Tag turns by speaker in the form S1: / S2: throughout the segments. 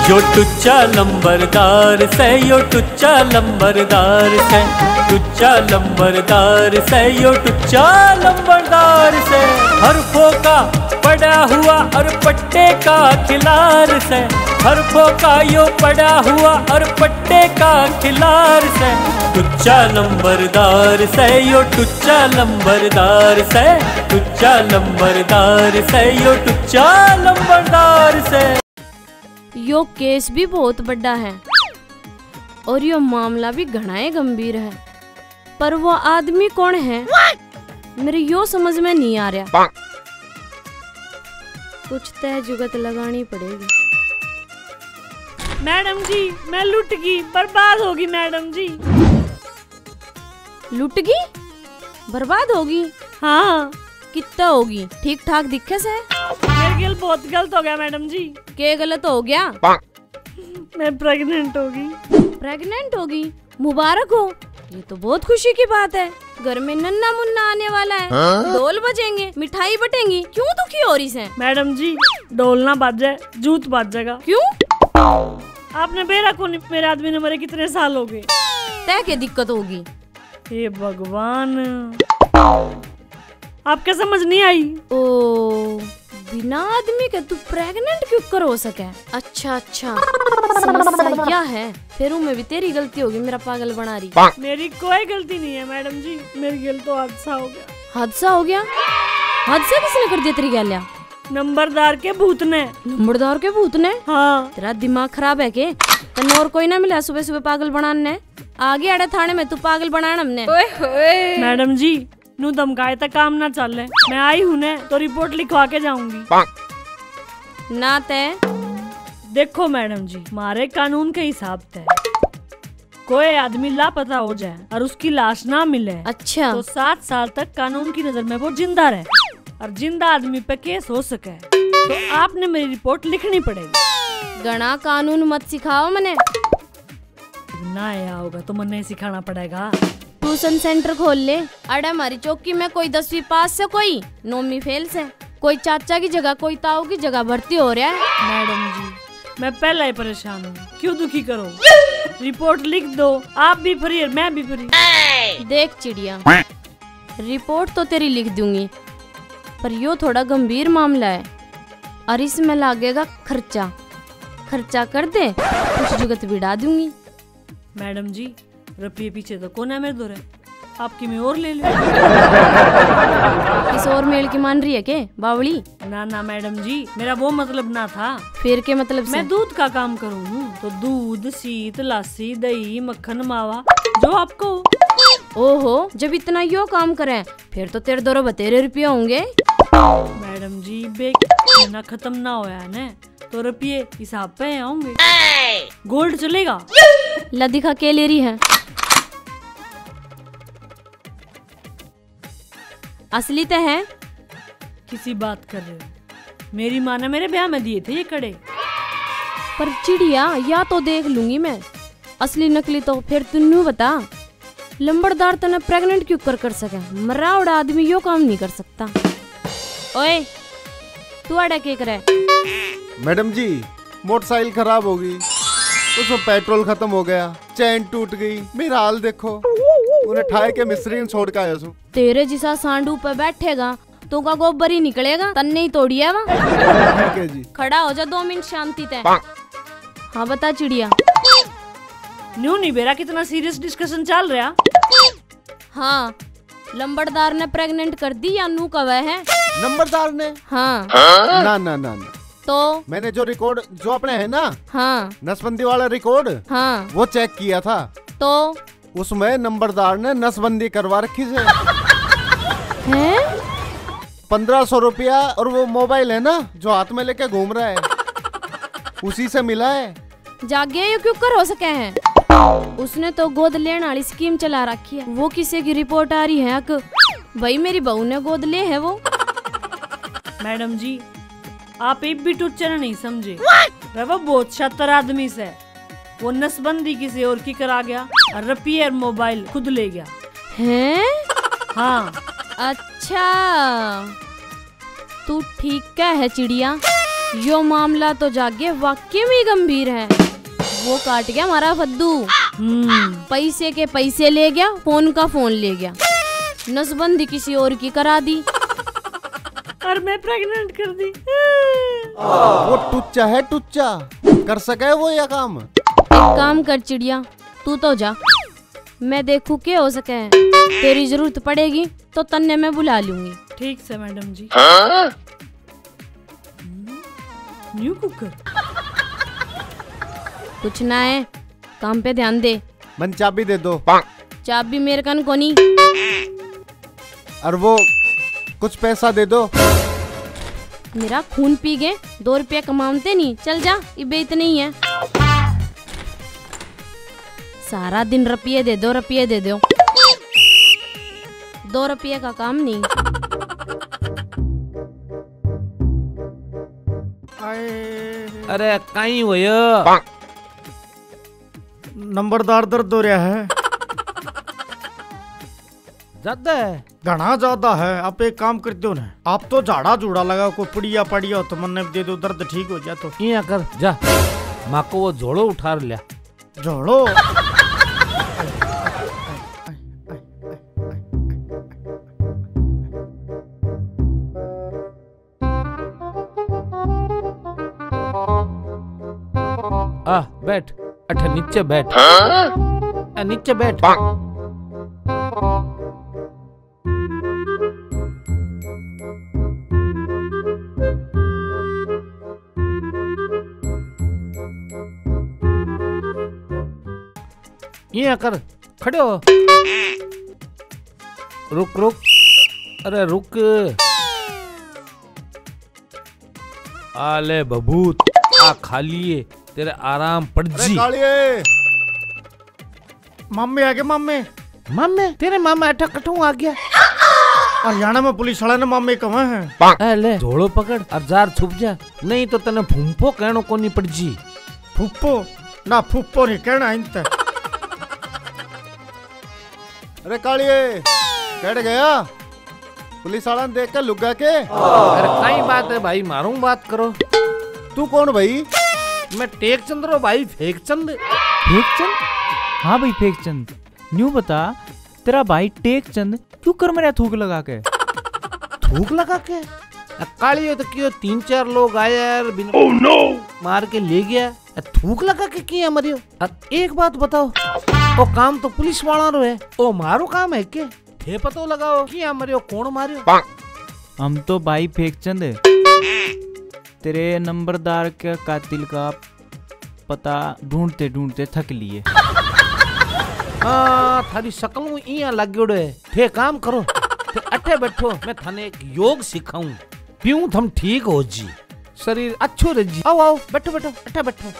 S1: यो टुच्चा लंबरदार से, यो टुच्चा लंबरदार से, टुच्चा लंबरदार से, यो टुच्चा लंबरदार से। हरफों का पड़ा हुआ और पट्टे का खिलार से, हरफों का यो पड़ा हुआ और पट्टे का खिलार से। टुच्चा लंबरदार से, यो टुच्चा लंबरदार से, टुच्चा लंबरदार से, यो टुच्चा लंबरदार से।
S2: यो केस भी बहुत बड़ा है और यो मामला भी घना ही गंभीर है, पर वो आदमी कौन है मेरे यो समझ में नहीं आ रहा। कुछ तय जुगत लगानी पड़ेगी।
S3: मैडम जी मैं लुट गई, बर्बाद होगी मैडम जी।
S2: लुट गई बर्बाद होगी?
S3: हाँ।
S2: कितना होगी? ठीक ठाक दिखे से?
S3: मेरे गिल बहुत गलत हो गया मैडम जी।
S2: क्या गलत हो गया?
S3: मैं प्रेग्नेंट होगी।
S2: प्रेग्नेंट होगी? मुबारक हो, ये तो बहुत खुशी की बात है। घर में नन्ना मुन्ना आने वाला है। ढोल बजेंगे, मिठाई बटेंगी। क्यों दुखी हो रही है?
S3: मैडम जी ढोल ना बाजे, जूत बाज जाएगा।
S2: क्यों?
S3: आपने बेरा को नहीं, मेरे आदमी ने मरे कितने साल हो गए।
S2: तय क्या दिक्कत होगी?
S3: हे भगवान, आपके समझ नहीं आई?
S2: ओ, बिना आदमी के तू प्रेग्नेंट क्यों कर हो सके? अच्छा अच्छा, समस्या यह है। फिर में भी तेरी गलती होगी, मेरा पागल बना रही।
S3: मेरी कोई गलती नहीं है मैडम जी, मेरी गलती तो हादसा हो गया।
S2: हादसा हो गया? हादसा किसने कर दिया तेरी गैलिया?
S3: नंबरदार के भूत ने।
S2: नंबरदार के भूत ने?
S3: हाँ।
S2: तेरा दिमाग खराब है के? तन्ने और कोई ना मिला सुबह सुबह पागल बनाने? आगे अड़े थाने में तू पागल बनाना हमने।
S3: मैडम जी नू धमकाए तक काम ना चल। मैं आई हूँ ने तो रिपोर्ट लिखवा के जाऊंगी।
S2: ना तय
S3: देखो मैडम जी, हमारे कानून के हिसाब से कोई आदमी लापता हो जाए और उसकी लाश ना मिले,
S2: अच्छा,
S3: तो 7 साल तक कानून की नजर में वो जिंदा रहे और जिंदा आदमी पे केस हो सके, तो आपने मेरी रिपोर्ट लिखनी पड़ेगी।
S2: गणा कानून मत सिखाओ मने।
S3: ना आया होगा तो मन्ने सिखाना पड़ेगा।
S2: ट्यूशन सेंटर खोल ले। अरे हमारी चौकी में कोई 10वीं पास से, कोई 9वीं फेल से, कोई चाचा की जगह कोई ताऊ की जगह भर्ती हो रहा है।
S3: मैडम जी मैं पहले ही परेशान हूँ, क्यों दुखी करो। रिपोर्ट लिख दो, आप भी फ्री है मैं भी फ्री।
S2: देख चिड़िया, रिपोर्ट तो तेरी लिख दूंगी, पर यो थोड़ा गंभीर मामला है और इसमें लगेगा खर्चा। खर्चा कर दे, कुछ जुगत बिड़ा दूंगी।
S3: मैडम जी रुपये पीछे तो कौन है मेरे दो है, आपकी मैं और ले लूं।
S2: किस और मेल की मान रही है के बावली?
S3: ना ना मैडम जी, मेरा वो मतलब ना था।
S2: फिर के मतलब से?
S3: मैं दूध का काम करूँ हूँ, तो दूध, शीत, लस्सी, दही, मक्खन, मावा जो आपको।
S2: ओहो, जब इतना यो काम करे फिर तो तेरे दो बतेरे रुपये होंगे।
S3: मैडम जी महीना खत्म ना होया ने तो रुपये हिसाब पे आऊंगे। गोल्ड चलेगा?
S2: ला दिखा के ले रही है? असली तो है?
S3: किसी बात कर रहे हो? मेरी माँ ने मेरे ब्याह में दिए थे ये कड़े।
S2: पर चिड़िया या तो देख लूंगी मैं, असली नकली तो फिर तुन्नू बता। लंबरदार तने प्रेग्नेंट क्यों कर सके? मरा उड़ा आदमी यो काम नहीं कर सकता। ओए तू आड़ा क्या करे?
S4: मैडम जी मोटरसाइकिल खराब हो गई, उसमें पेट्रोल खत्म हो गया, चैन टूट गई, मेरा हाल देखो। उन्हें ठाए के मिस्त्री छोड़ के आया सु।
S2: तेरे जिसा सांडू पे बैठेगा तो का गोबर ही निकलेगा, तन्ने ही तोड़िया वा।
S4: ठीक है जी।
S2: खड़ा हो जा 2 मिनट शांति ते। हाँ बता चिड़िया।
S3: न्यू नहीं बेरा कितना सीरियस डिस्कशन चल रहा।
S2: हाँ, लंबरदार ने प्रेग्नेंट कर दी या नू कवा है?
S4: नंबरदार ने?
S2: हाँ।
S4: ना ना ना ना।
S2: तो
S4: मैंने जो रिकॉर्ड जो अपने है ना,
S2: हाँ,
S4: नसबंदी वाला रिकॉर्ड,
S2: हाँ,
S4: वो चेक किया था,
S2: तो
S4: उसमें नंबरदार ने नसबंदी करवा रखी है। 1500 रुपया और वो मोबाइल है ना जो हाथ में लेके घूम रहा है, उसी से मिला है।
S2: जागे ये क्यों कर हो सके हैं? उसने तो गोद लेने वाली स्कीम चला रखी है। वो किसी की रिपोर्ट आ रही है कि भाई मेरी बहू ने गोद ले है वो।
S3: मैडम जी आप एक भी टुच्चर नहीं समझे। वो बहुत शातिर आदमी से, वो नसबंदी किसी और की करा गया और रुपये और मोबाइल खुद ले गया।
S2: हैं?
S3: हाँ।
S2: अच्छा, तू ठीक क्या है चिड़िया? यो मामला तो जागे वाकई में गंभीर है। वो काट गया हमारा फद्दू। पैसे के पैसे ले गया, फोन का फोन ले गया, नसबंदी किसी और की करा दी
S3: और मैं प्रेग्नेंट कर दी।
S4: वो टुच्चा है, टुच्चा कर सके वो यह काम।
S2: एक काम कर चिड़िया, तू तो जा, मैं देखूं क्या हो सके। तेरी जरूरत पड़ेगी तो तन्ने मैं बुला लूंगी।
S3: ठीक से मैडम जी। न्यू कुकर
S2: कुछ ना है, काम पे ध्यान दे।
S4: मन चाबी दे दो।
S2: चाबी मेरे कन को नहीं।
S4: और वो कुछ पैसा दे दो।
S2: मेरा खून पी गए, 2 रुपया कमाते नहीं। चल जा, ये इतने ही है। सारा दिन रुपये दे दो, रुपये दे दो। 2 रुपये का काम नहीं।
S5: अरे कहीं हुआ
S6: नंबरदार दर्द हो रहा है।
S5: ज्यादा है,
S6: घना ज्यादा है। आप एक काम करते हो ना, आप तो झाड़ा जूड़ा लगा, कोई पुड़िया पड़िया हो तो मन दे दो, दर्द ठीक हो जाए। तो
S5: यहाँ कर जा, माँ को वो झोड़ो उठा लिया।
S6: झोड़ो
S5: आ बैठ, अच्छा नीचे बैठ। नीचे बैठ। ये कर, खड़े हो। रुक रुक, अरे रुक। आले बबूत, आ खा लिए, तेरे आराम पड़ जी।
S4: कालिए
S6: मामे आ गए। मामे
S5: मामे, तेरे मामा अठा कठू आ गया।
S6: हरियाणा में पुलिस वाला ने मामे कहाँ हैं?
S5: ले झोड़ो पकड़ और जार छुप जा, नहीं तो तने फूंफो कहनो को नहीं पड़ जी।
S6: फुप्पो ना, फुप्पो नहीं कहना इनते।
S4: अरे कालिए कैट गया? पुलिस वाला ने देख कर लुगा के।
S5: अरे कई बात है भाई, मारूं बात करो।
S4: तू कौन भाई?
S5: मैं टेक चंद्रो भाई, फेक चंद।
S1: फेकचंद? हाँ भाई फेकचंद, न्यू बता, तेरा भाई टेकचंद क्यों कर मेरा थूक लगा के?
S5: थूक लगा के? काली तो क्यों 3-4 लोग आए यार, मार के ले गया। थूक लगा के किया मरियो? एक बात बताओ, वो काम तो पुलिस वाला रो है, ओ मारो काम है के? थे पतो लगाओ किया मरियो, कौन मारियो?
S1: हम तो भाई फेकचंद तेरे नंबरदार के कातिल का पता ढूंढते ढूंढते थक लिए।
S5: हाँ, थारी शकल इया लाग्योड़ो है। थे काम करो, थे अठे बैठो, मैं थाने एक योग सिखाऊं, पीऊं थम ठीक हो जी, शरीर अच्छो रह जी। आओ आओ, बैठो बैठो, अठे बैठो।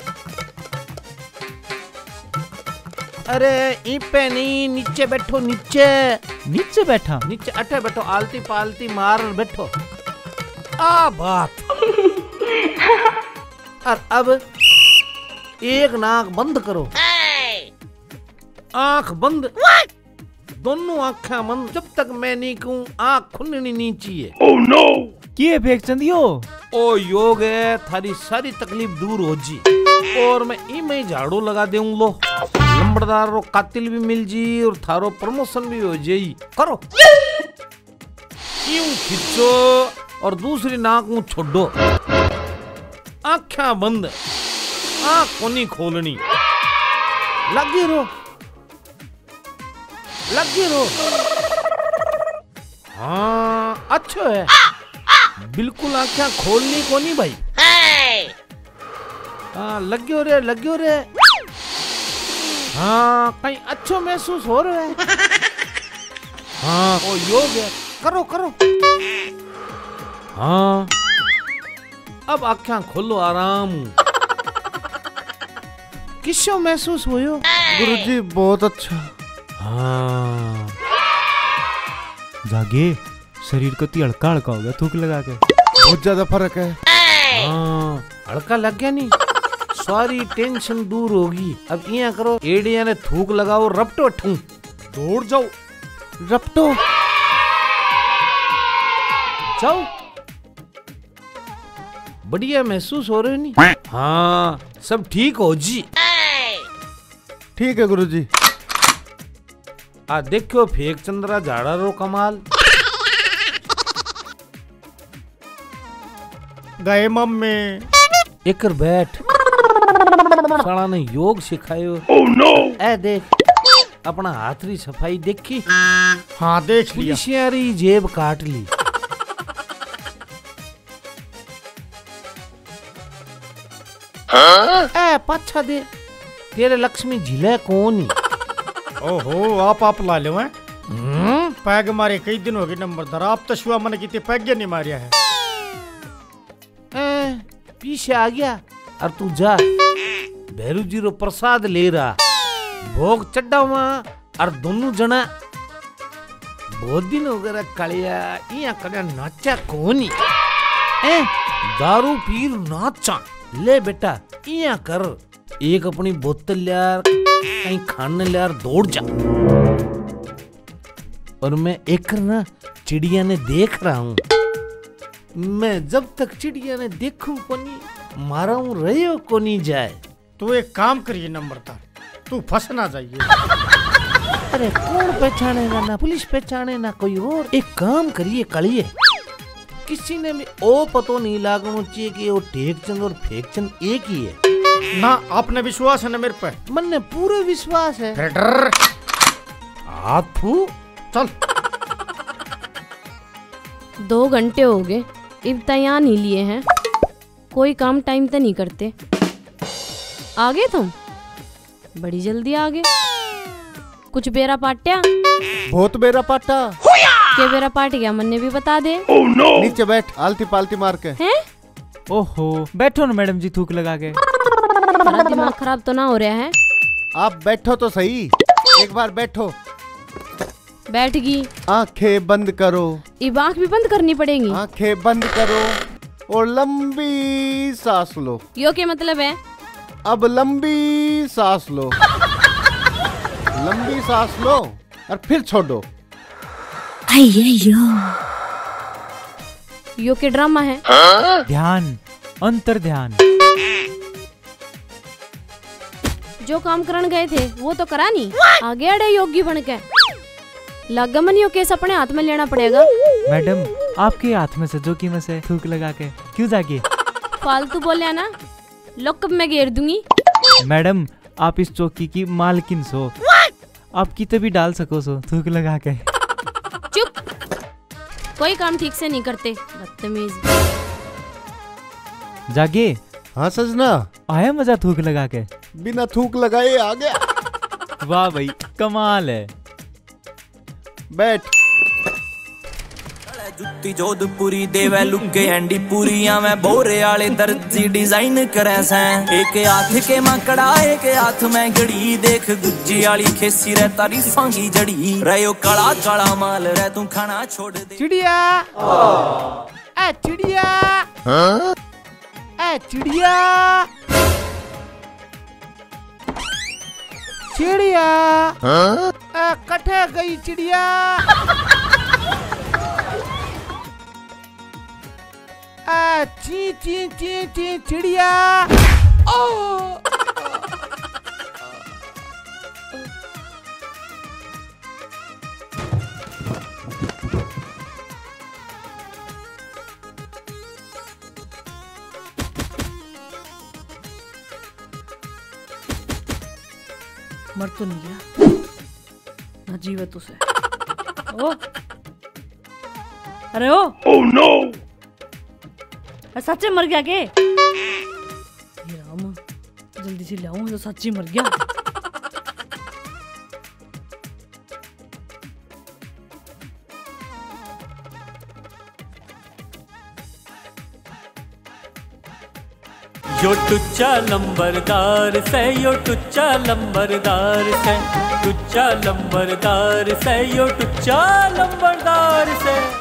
S5: अरे इपे नहीं, नीचे बैठो, नीचे।
S1: नीचे बैठा?
S5: नीचे अठे बैठो, आलती पालती मार बैठो। आ बात। और अब एक नाक बंद करो, आंख बंद, दोनों आंखें बंद, जब तक मैं नहीं कहूं आंख खुलनी नहीं चाहिए।
S1: oh, no! किए फेकचंद यो?
S5: ओ योग है, थारी सारी तकलीफ दूर हो जी, और मैं इमें झाड़ू लगा दूं। लो लंबड़दार रो कातिल भी मिल जी, और थारो प्रमोशन भी हो जाई। करो यूं खींचो और दूसरी नाक मुंह छोड़ो, आंखें बंद, आंख कोनी खोलनी, लगी रो, लगी रो। हाँ अच्छा है, बिल्कुल आंखें खोलनी को नहीं भाई। हाँ लग्यो रे, लग्यो रे। हाँ कहीं अच्छो महसूस हो रहा है। हाँ वो योग है, करो करो। हाँ अब आंखें खोलो आराम। किसो महसूस हुयो?
S4: गुरुजी बहुत अच्छा।
S5: हाँ
S1: जागे, शरीर को ती हल्का हल्का हो गया थूक लगा के।
S4: बहुत ज्यादा फर्क है।
S5: हाँ हल्का लग गया नहीं, सारी टेंशन दूर होगी। अब यहाँ करो, एडिया ने थूक लगाओ, रपटो ठू, दौड़ जाओ,
S4: रपटो
S5: जाओ, बढ़िया महसूस हो रहे नहीं? हाँ सब ठीक हो जी।
S4: ठीक है गुरुजी।
S5: आ देखो फेक चंद्रा झाड़ा रो कमाल।
S6: गए मम्मी।
S5: एकर बैठ साला ने योग सिखायो। oh, no! ए देख अपना हाथ री सफाई देखी।
S6: हाँ देख लिया।
S5: पुलिसियारी जेब काट ली। ए पाछा दे तेरे लक्ष्मी झिले कौन ही।
S6: ओहो आप ला लो हैं। पैग मारे कई दिन हो गए नंबरदार। आप तो शुआ मन की पैग नहीं मारिया है।
S5: पीछे आ गया और तू जा भैरू जी रो प्रसाद ले रहा भोग चढ़ा वहां और दोनों जना बहुत दिन हो गया कलिया इया कलिया नाचा कौन ही। दारू पीर नाचा ले बेटा इया कर एक अपनी बोतल यार कहीं खाने यार दौड़ जा। और मैं एक ना चिड़िया ने देख रहा हूँ। मैं जब तक चिड़िया ने देखूं कोनी मारा हूँ रहे कोनी जाए।
S6: तू एक काम करिए नंबरदार तू फंस ना जाइए।
S5: अरे कौन पहचानेगा ना पुलिस पहचाने ना कोई और। एक काम करिए कलिए किसी ने भी ओ पतो नहीं लागना चाहिए कि वो टेकचंद और फेकचंद एक ही है
S6: ना। आपने विश्वास है ना मेरे पे?
S5: मन ने पूरे विश्वास है। आथू
S6: चल
S2: 2 घंटे हो गए इम्तिहान ही लिए हैं। कोई काम टाइम तो नहीं करते। आ गए तुम बड़ी जल्दी आ गए। कुछ बेरा पाट्या?
S4: बहुत बेरा पाटा।
S2: के बेरा पाट गया मन ने भी बता दे।
S4: oh, no! नीचे बैठ आलती पालती मार के।
S2: हैं?
S1: ओहो बैठो ना मैडम जी थूक लगा के।
S2: तुम्हारा दिमाग खराब तो ना हो रहा है?
S4: आप बैठो तो सही। एक बार बैठो।
S2: बैठ गई।
S4: आंखें बंद करो।
S2: ये आँख भी बंद करनी पड़ेगी?
S4: आंखें बंद करो और लंबी सांस लो।
S2: यो क्या मतलब है?
S4: अब लंबी सांस लो। लंबी सांस लो और फिर छोड़ो।
S2: यो के ड्रामा है?
S1: ध्यान अंतर ध्यान।
S2: जो काम करन गए थे वो तो करा नहीं। आगे अड़े योगी बन के लगा मन यो केस अपने हाथ में लेना पड़ेगा।
S1: मैडम आपके हाथ में से जो की में से थूक लगा के क्यों जागे?
S2: फालतू बोलिया ना लॉकअप में घेर दूंगी।
S1: मैडम आप इस चौकी की मालकिन सो। आप किते भी डाल सको सो थूक लगा के।
S2: चुप कोई काम ठीक से नहीं करते बदतमीज।
S1: जागे।
S4: हाँ सजना
S1: आया मजा थूक लगा के?
S4: बिना थूक लगाए आ गया।
S1: वाह भाई कमाल है।
S4: बैठ।
S7: जुत्ती जोधपुरी देवे लुके हैंडी पूरिया में बोरे आले दर्जी डिजाइन करे सैं। एक हाथ के माकड़ा एक हाथ में घड़ी देख गुज्जी आली खेसी रे तारी सांगी जड़ी रहो काला काला माल रे तू खाना छोड़ दे।
S5: चिड़िया ए चिड़िया ए चिड़िया चिड़िया कटे गई चिड़िया। ची ची ची ची चिड़िया।
S3: मर तो नहीं गया ना जीवित उसे। ओ अरे ओ oh, no! सच्चे मर गया के? ये राम जल्दी से लाऊं तो सच्ची मर गया।
S1: यो टुच्चा लंबरदार से यो टुच्चा लंबरदार से टुच्चा लंबरदार से यो टुच्चा लंबरदार से।